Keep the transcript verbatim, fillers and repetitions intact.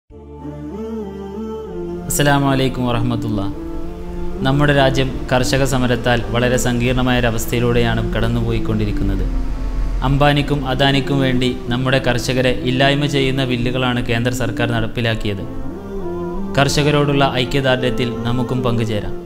അസ്സലാമു അലൈക്കും വറഹ്മത്തുള്ളാഹി. നമ്മുടെ രാജ്യം കർഷക സമരത്താൽ വളരെ സങ്കീർണമായൊരവസ്ഥയിലൂടെയാണ് കടന്നുപോയിക്കൊണ്ടിരിക്കുന്നത്. അംബാനിക്കും അദാനിക്കും വേണ്ടി നമ്മുടെ കർഷകരെ ഇല്ലായ്മ ചെയ്യുന്ന ബില്ലുകളാണ് കേന്ദ്ര സർക്കാർ നടപ്പിലാക്കിയത്. കർഷകരോടുള്ള ഐക്യദാർഢ്യത്തിൽ നമുക്കും പങ്കുചേരാം.